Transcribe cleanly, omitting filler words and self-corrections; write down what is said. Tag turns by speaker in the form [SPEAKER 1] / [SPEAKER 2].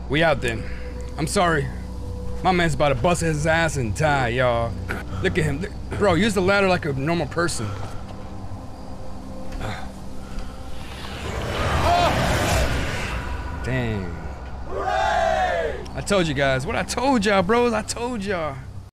[SPEAKER 1] We out then. I'm sorry. My man's about to bust his ass and die, y'all. Look at him. Bro, use the ladder like a normal person. Dang. I told you guys. What I told y'all, bros. I told y'all.